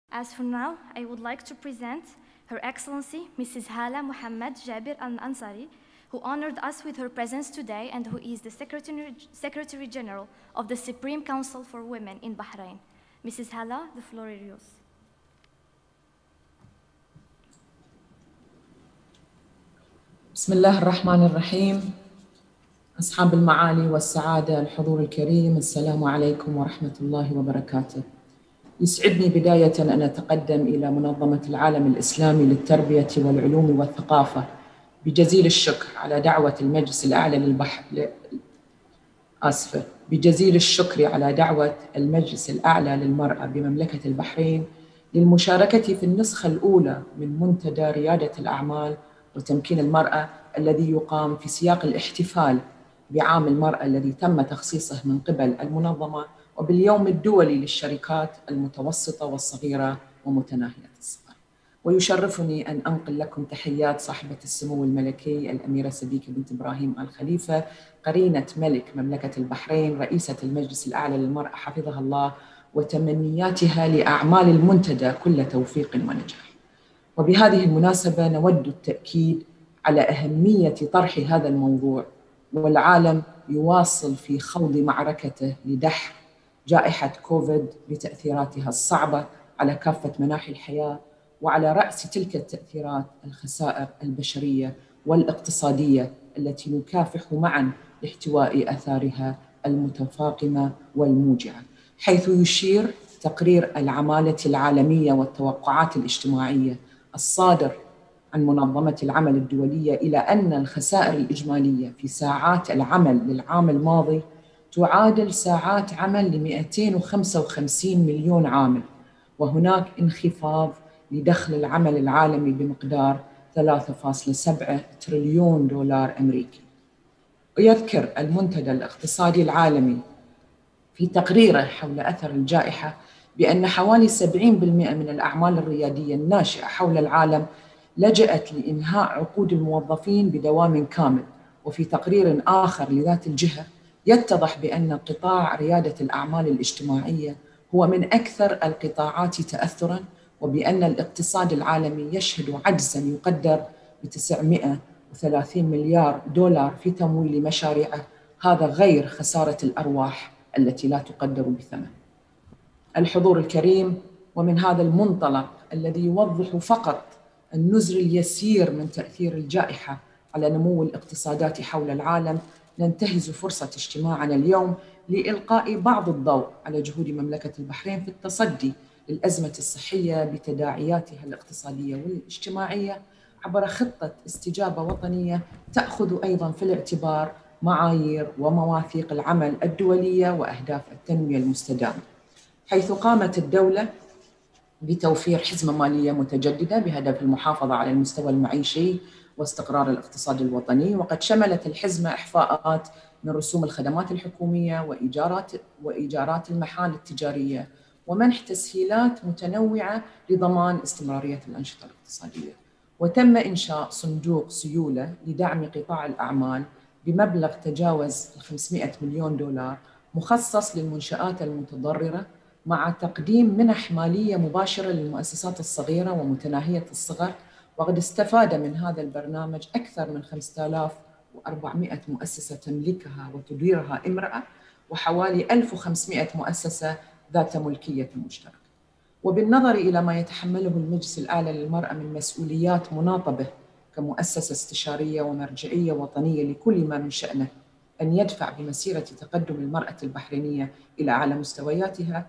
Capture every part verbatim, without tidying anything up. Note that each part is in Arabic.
As for now, I would like to present Her Excellency Missus Hala Muhammad Jabir Al-Ansari, who honored us with her presence today and who is the Secretary, Secretary General of the Supreme Council for Women in Bahrain. Missus Hala, the floor is yours. بسم الله الرحمن الرحيم. أصحاب المعالي والسعادة، الحضور الكريم، السلام عليكم ورحمة الله وبركاته. يسعدني بداية أن أتقدم إلى منظمة العالم الإسلامي للتربية والعلوم والثقافة بجزيل الشكر على دعوة المجلس الأعلى للبحر آسفة بجزيل الشكر على دعوة المجلس الأعلى للمرأة بمملكة البحرين للمشاركة في النسخة الأولى من منتدى ريادة الأعمال وتمكين المرأة الذي يقام في سياق الاحتفال بعام المرأة الذي تم تخصيصه من قبل المنظمة وباليوم الدولي للشركات المتوسطة والصغيرة ومتناهية الصغر. ويشرفني أن أنقل لكم تحيات صاحبة السمو الملكي الأميرة سديكة بنت إبراهيم آل خليفة، قرينة ملك مملكة البحرين، رئيسة المجلس الأعلى للمرأة حفظها الله، وتمنياتها لأعمال المنتدى كل توفيق ونجاح. وبهذه المناسبة نود التأكيد على أهمية طرح هذا الموضوع، والعالم يواصل في خوض معركته لدحر جائحة كوفيد بتأثيراتها الصعبة على كافة مناحي الحياة، وعلى رأس تلك التأثيرات الخسائر البشرية والاقتصادية التي نكافح معاً لاحتواء آثارها المتفاقمة والموجعة، حيث يشير تقرير العمالة العالمية والتوقعات الاجتماعية الصادر عن منظمة العمل الدولية إلى أن الخسائر الإجمالية في ساعات العمل للعام الماضي تعادل ساعات عمل ل مئتين وخمسة وخمسين مليون عامل، وهناك انخفاض لدخل العمل العالمي بمقدار ثلاثة فاصلة سبعة تريليون دولار أمريكي. ويذكر المنتدى الاقتصادي العالمي في تقريره حول أثر الجائحة بأن حوالي سبعين بالمئة من الأعمال الريادية الناشئة حول العالم لجأت لإنهاء عقود الموظفين بدوام كامل. وفي تقرير آخر لذات الجهة يتضح بأن قطاع ريادة الأعمال الاجتماعية هو من أكثر القطاعات تأثراً، وبأن الاقتصاد العالمي يشهد عجزاً يقدر بتسعمئة وثلاثين مليار دولار في تمويل مشاريعه، هذا غير خسارة الأرواح التي لا تقدر بثمن. الحضور الكريم، ومن هذا المنطلق الذي يوضح فقط النزر اليسير من تأثير الجائحة على نمو الاقتصادات حول العالم، ننتهز فرصة اجتماعنا اليوم لإلقاء بعض الضوء على جهود مملكة البحرين في التصدي للأزمة الصحية بتداعياتها الاقتصادية والاجتماعية عبر خطة استجابة وطنية تأخذ أيضاً في الاعتبار معايير ومواثيق العمل الدولية وأهداف التنمية المستدامة، حيث قامت الدولة بتوفير حزمة مالية متجددة بهدف المحافظة على المستوى المعيشي واستقرار الاقتصاد الوطني. وقد شملت الحزمة إحفاءات من رسوم الخدمات الحكومية وإيجارات وإيجارات المحال التجارية ومنح تسهيلات متنوعة لضمان استمرارية الأنشطة الاقتصادية. وتم إنشاء صندوق سيولة لدعم قطاع الأعمال بمبلغ تجاوز خمسمئة مليون دولار مخصص للمنشآت المتضررة، مع تقديم منح مالية مباشرة للمؤسسات الصغيرة ومتناهية الصغر. وقد استفاد من هذا البرنامج أكثر من خمسة آلاف وأربعمئة مؤسسة تملكها وتديرها امرأة، وحوالي ألف وخمسمئة مؤسسة ذات ملكية مشتركة. وبالنظر إلى ما يتحمله المجلس الأعلى للمرأة من مسؤوليات مناطة به كمؤسسة استشارية ومرجعية وطنية لكل ما من شأنه أن يدفع بمسيرة تقدم المرأة البحرينية إلى أعلى مستوياتها،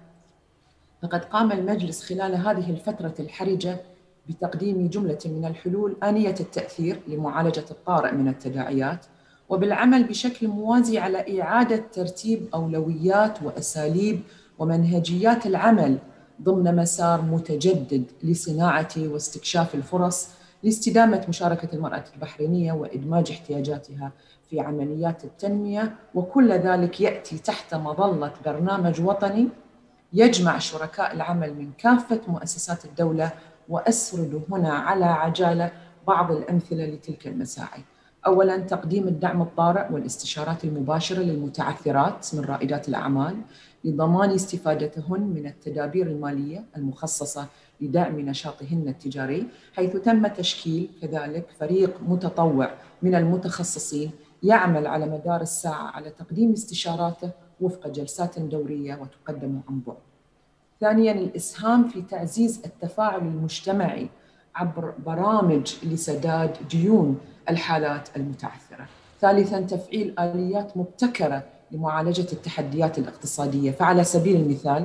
فقد قام المجلس خلال هذه الفترة الحرجة بتقديم جملة من الحلول آنية التأثير لمعالجة الطارئ من التداعيات، وبالعمل بشكل موازي على إعادة ترتيب أولويات وأساليب ومنهجيات العمل ضمن مسار متجدد لصناعة واستكشاف الفرص لاستدامة مشاركة المرأة البحرينية وإدماج احتياجاتها في عمليات التنمية. وكل ذلك يأتي تحت مظلة برنامج وطني يجمع شركاء العمل من كافة مؤسسات الدولة. وأسرد هنا على عجالة بعض الأمثلة لتلك المساعي. أولاً، تقديم الدعم الطارئ والاستشارات المباشرة للمتعثرات من رائدات الأعمال لضمان استفادتهن من التدابير المالية المخصصة لدعم نشاطهن التجاري، حيث تم تشكيل كذلك فريق متطوع من المتخصصين يعمل على مدار الساعة على تقديم استشاراته وفق جلسات دورية وتقدم عن بعد. ثانياً، الإسهام في تعزيز التفاعل المجتمعي عبر برامج لسداد ديون الحالات المتعثرة. ثالثاً، تفعيل آليات مبتكرة لمعالجة التحديات الاقتصادية، فعلى سبيل المثال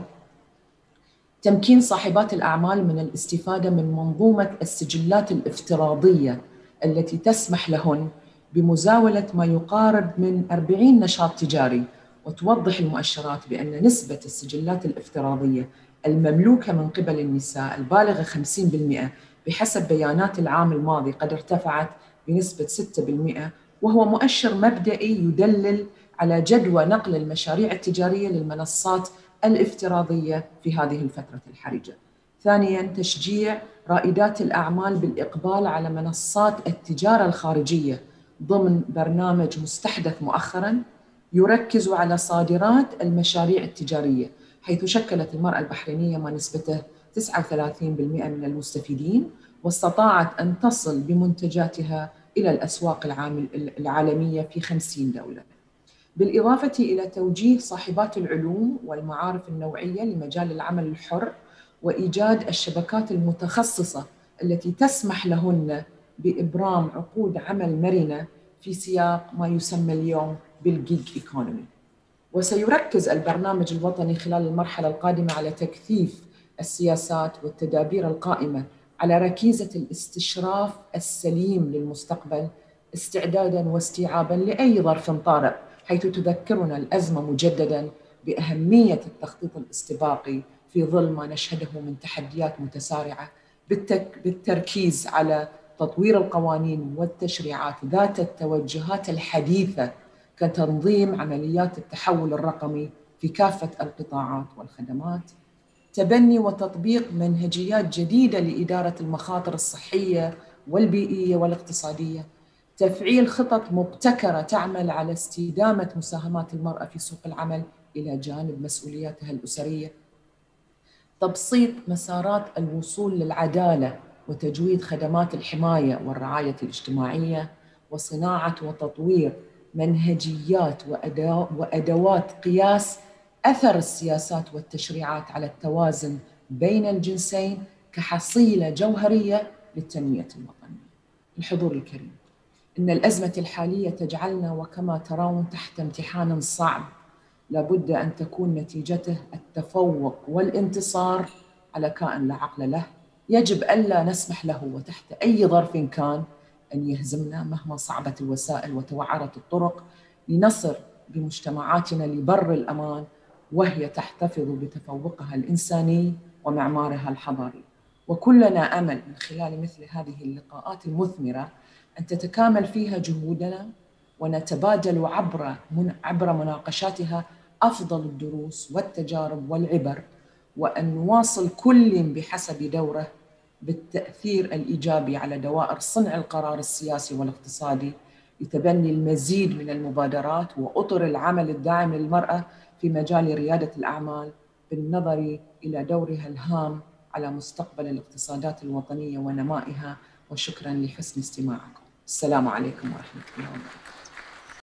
تمكين صاحبات الأعمال من الاستفادة من منظومة السجلات الافتراضية التي تسمح لهن بمزاولة ما يقارب من أربعين نشاط تجاري، وتوضح المؤشرات بأن نسبة السجلات الافتراضية المملوكة من قبل النساء البالغة خمسين بالمئة بحسب بيانات العام الماضي قد ارتفعت بنسبة ستة بالمئة، وهو مؤشر مبدئي يدلل على جدوى نقل المشاريع التجارية للمنصات الافتراضية في هذه الفترة الحرجة. ثانياً، تشجيع رائدات الأعمال بالإقبال على منصات التجارة الخارجية ضمن برنامج مستحدث مؤخراً يركز على صادرات المشاريع التجارية، حيث شكلت المرأة البحرينية ما نسبته تسعة وثلاثين بالمئة من المستفيدين، واستطاعت أن تصل بمنتجاتها إلى الأسواق العالمية في خمسين دولة. بالإضافة إلى توجيه صاحبات العلوم والمعارف النوعية لمجال العمل الحر وإيجاد الشبكات المتخصصة التي تسمح لهن بإبرام عقود عمل مرنة في سياق ما يسمى اليوم بالجيج إيكونومي. وسيركز البرنامج الوطني خلال المرحلة القادمة على تكثيف السياسات والتدابير القائمة على ركيزة الاستشراف السليم للمستقبل استعداداً واستيعاباً لأي ظرف طارئ، حيث تذكرنا الأزمة مجدداً بأهمية التخطيط الاستباقي في ظل ما نشهده من تحديات متسارعة، بالتركيز على تطوير القوانين والتشريعات ذات التوجهات الحديثة كتنظيم عمليات التحول الرقمي في كافة القطاعات والخدمات، تبني وتطبيق منهجيات جديدة لإدارة المخاطر الصحية والبيئية والاقتصادية، تفعيل خطط مبتكرة تعمل على استدامة مساهمات المرأة في سوق العمل إلى جانب مسؤولياتها الأسرية، تبسيط مسارات الوصول للعدالة وتجويد خدمات الحماية والرعاية الاجتماعية، وصناعة وتطوير منهجيات وأدوات قياس أثر السياسات والتشريعات على التوازن بين الجنسين كحصيلة جوهرية للتنمية الوطنية. الحضور الكريم، إن الأزمة الحالية تجعلنا وكما ترون تحت امتحان صعب لابد أن تكون نتيجته التفوق والانتصار على كائن لا عقل له، يجب ألا نسمح له وتحت أي ظرف كان أن يهزمنا مهما صعبت الوسائل وتوعرت الطرق لنصر بمجتمعاتنا لبر الأمان، وهي تحتفظ بتفوقها الإنساني ومعمارها الحضاري. وكلنا أمل من خلال مثل هذه اللقاءات المثمرة أن تتكامل فيها جهودنا ونتبادل عبر عبر مناقشاتها أفضل الدروس والتجارب والعبر، وأن نواصل كل بحسب دوره بالتأثير الإيجابي على دوائر صنع القرار السياسي والاقتصادي لتبني المزيد من المبادرات وأطر العمل الداعم للمرأة في مجال ريادة الأعمال بالنظر إلى دورها الهام على مستقبل الاقتصادات الوطنية ونمائها. وشكراً لحسن استماعكم. السلام عليكم ورحمة الله وبركاته.